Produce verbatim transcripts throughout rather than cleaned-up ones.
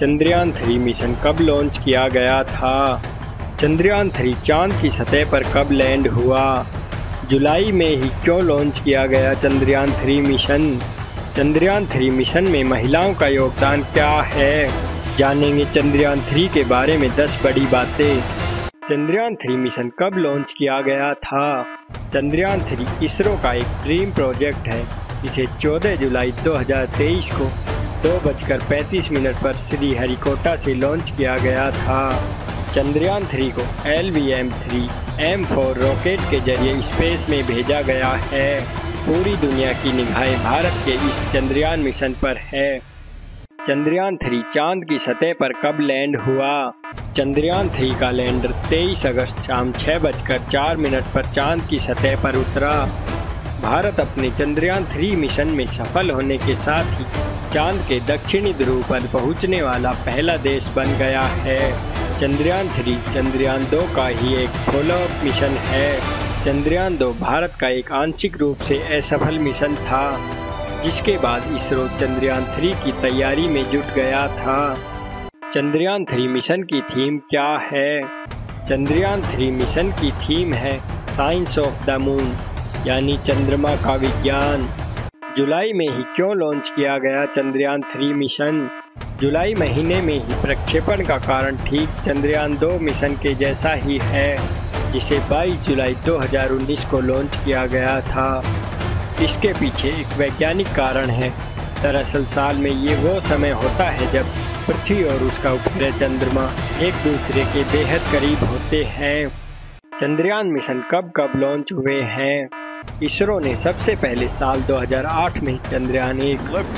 Chandrayaan three mission कब launch किया गया था? चंद्रयान थ्री चांद की सतह पर कब लैंड हुआ? जुलाई में ही क्यों लॉन्च किया गया Chandrayaan three mission? Chandrayaan three mission में महिलाओं का योगदान क्या है? जानेंगे चंद्रयान थ्री के बारे में दस बड़ी बातें। चंद्रयान थ्री मिशन कब लॉन्च किया गया था? चंद्रयान थ्री इसरो का एक ड्रीम प्रोजेक्ट है। इसे चौदह जुलाई दो हज़ार तेईस को दो बजकर पैंतीस मिनट पर श्रीहरिकोटा से लॉन्च किया गया था। चंद्रयान थ्री को L V M three M four rocket के जरिए स्पेस में भेजा गया है। पूरी दुनिया की निगाहें भारत के इस चंद्रयान मिशन पर है। चंद्रयान थ्री चांद की सतह पर कब लैंड हुआ? चंद्रयान थ्री का लैंडर तेईस अगस्त शाम छः बजकर चार मिनट पर चांद की सतह पर उतरा। भारत अपने चंद्रयान थ्री मिशन में सफल होने के साथ ही चांद के दक्षिणी ध्रुव पर पहुंचने वाला पहला देश बन गया है। चंद्रयान थ्री चंद्रयान दो का ही एक फॉलोअप मिशन है। चंद्रयान दो भारत का एक आंशिक रूप से असफल मिशन था, जिसके बाद इसरो चंद्रयान थ्री की तैयारी में जुट गया था। चंद्रयान थ्री मिशन की थीम क्या है? चंद्रयान थ्री मिशन की थीम है साइंस ऑफ द मून, यानी चंद्रमा का विज्ञान। जुलाई में ही क्यों लॉन्च किया गया चंद्रयान थ्री मिशन? जुलाई महीने में ही प्रक्षेपण का कारण ठीक चंद्रयान दो मिशन के जैसा ही है, जिसे बाईस जुलाई दो हज़ार उन्नीस को लॉन्च किया गया था। इसके पीछे एक वैज्ञानिक कारण है। दरअसल साल में ये वो समय होता है जब पृथ्वी और उसका उपग्रह चंद्रमा एक दूसरे के बेहद करीब होते हैं। चंद्रयान मिशन कब कब लॉन्च हुए हैं? इसरो ने सबसे पहले साल दो हज़ार आठ में चंद्रयान एक,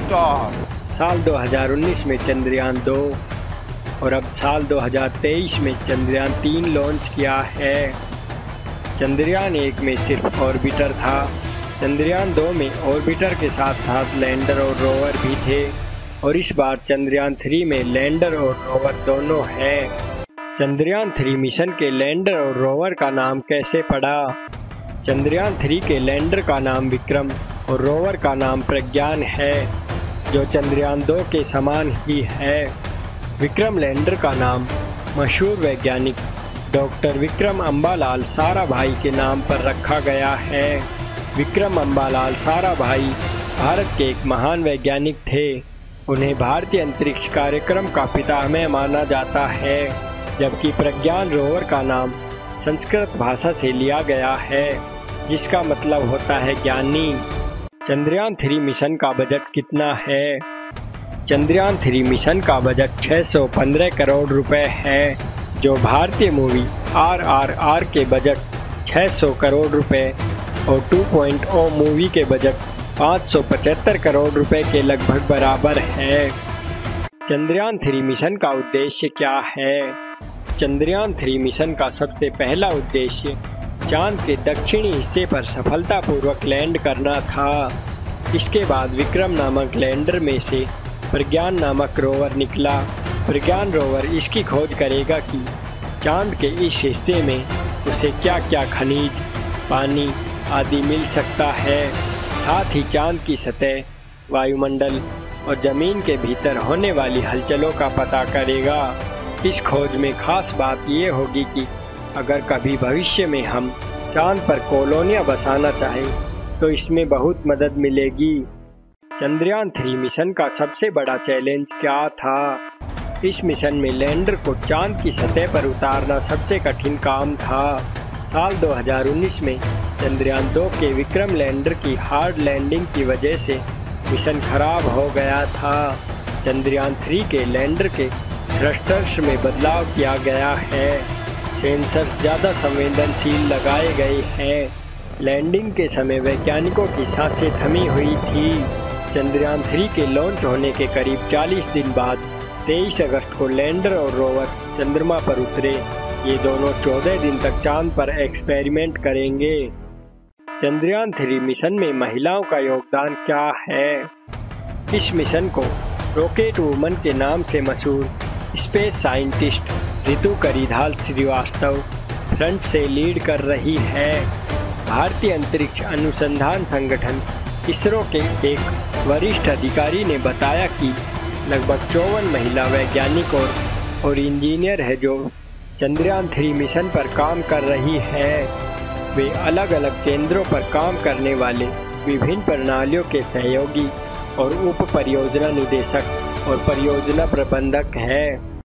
साल दो हज़ार उन्नीस में चंद्रयान दो और अब साल दो हज़ार तेईस में चंद्रयान तीन लॉन्च किया है। चंद्रयान एक में सिर्फ ऑर्बिटर था। चंद्रयान दो में ऑर्बिटर के साथ साथ लैंडर और रोवर भी थे और इस बार चंद्रयान थ्री में लैंडर और रोवर दोनों हैं। चंद्रयान थ्री मिशन के लैंडर और रोवर का नाम कैसे पड़ा? चंद्रयान थ्री के लैंडर का नाम विक्रम और रोवर का नाम प्रज्ञान है, जो चंद्रयान दो के समान ही है। विक्रम लैंडर का नाम मशहूर वैज्ञानिक डॉक्टर विक्रम अम्बालाल साराभाई के नाम पर रखा गया है। विक्रम अम्बालाल साराभाई भारत के एक महान वैज्ञानिक थे। उन्हें भारतीय अंतरिक्ष कार्यक्रम का पितामह माना जाता है, जबकि प्रज्ञान रोवर का नाम संस्कृत भाषा से लिया गया है, जिसका मतलब होता है ज्ञानी। चंद्रयान थ्री मिशन का बजट कितना है? चंद्रयान थ्री मिशन का बजट छह सौ पंद्रह करोड़ रुपए है, जो भारतीय मूवी आर आर आर के बजट छह सौ करोड़ रुपए और टू पॉइंट ओ मूवी के बजट पाँच सौ पचहत्तर करोड़ रुपए के लगभग बराबर है। चंद्रयान थ्री मिशन का उद्देश्य क्या है? चंद्रयान थ्री मिशन का सबसे पहला उद्देश्य चांद के दक्षिणी हिस्से पर सफलतापूर्वक लैंड करना था। इसके बाद विक्रम नामक लैंडर में से प्रज्ञान नामक रोवर निकला। प्रज्ञान रोवर इसकी खोज करेगा कि चांद के इस हिस्से में उसे क्या क्या खनिज, पानी आदि मिल सकता है। साथ ही चांद की सतह, वायुमंडल और जमीन के भीतर होने वाली हलचलों का पता करेगा। इस खोज में खास बात ये होगी कि अगर कभी भविष्य में हम चांद पर कॉलोनियां बसाना चाहें तो इसमें बहुत मदद मिलेगी। चंद्रयान थ्री मिशन का सबसे बड़ा चैलेंज क्या था? इस मिशन में लैंडर को चांद की सतह पर उतारना सबसे कठिन काम था। साल दो हज़ार उन्नीस में चंद्रयान दो के विक्रम लैंडर की हार्ड लैंडिंग की वजह से मिशन खराब हो गया था। चंद्रयान थ्री के लैंडर के थ्रस्टर्स में बदलाव किया गया है। सेंसर्स ज़्यादा संवेदनशील लगाए गए हैं। लैंडिंग के समय वैज्ञानिकों की सांसें थमी हुई थी। चंद्रयान थ्री के लॉन्च होने के करीब चालीस दिन बाद तेईस अगस्त को लैंडर और रोवर चंद्रमा पर उतरे। ये दोनों चौदह दिन तक चांद पर एक्सपेरिमेंट करेंगे। चंद्रयान थ्री मिशन में महिलाओं का योगदान क्या है? इस मिशन को रॉकेट वुमन के नाम से मशहूर space scientist Ritu Karidhal Srivastava front से लीड कर रही है। भारतीय अंतरिक्ष अनुसंधान संगठन इसरो के एक वरिष्ठ अधिकारी ने बताया कि लगभग चौवन महिला वैज्ञानिक और, और इंजीनियर है जो चंद्रयान थ्री मिशन पर काम कर रही है। वे अलग अलग केंद्रों पर काम करने वाले विभिन्न प्रणालियों के सहयोगी और उप परियोजना निदेशक और परियोजना प्रबंधक हैं।